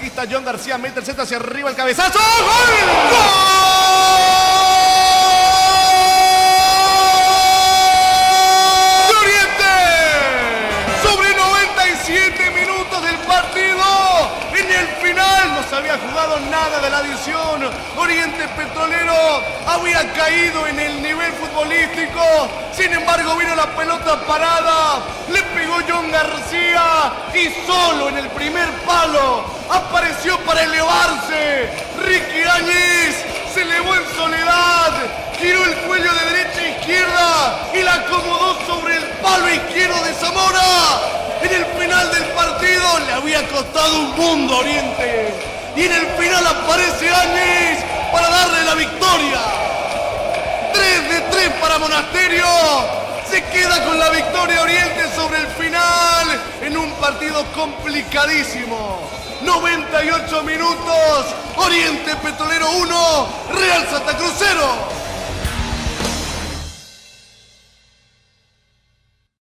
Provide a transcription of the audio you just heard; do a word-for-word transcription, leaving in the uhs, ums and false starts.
Aquí está John García, mete el centro hacia arriba, el cabezazo. ¡Gol! ¡Gol! Había jugado nada de la adición. Oriente Petrolero había caído en el nivel futbolístico. Sin embargo, vino la pelota parada. Le pegó John García y solo en el primer palo apareció para elevarse. Ricky Áñez se elevó en soledad, giró el cuello de derecha a izquierda y la acomodó sobre el palo izquierdo de Zamora. En el final del partido le había costado un mundo a Oriente. Y en el final aparece Áñez para darle la victoria. tres de tres para Monasterio. Se queda con la victoria Oriente sobre el final en un partido complicadísimo. noventa y ocho minutos. Oriente Petrolero uno, Real Santa Cruz cero.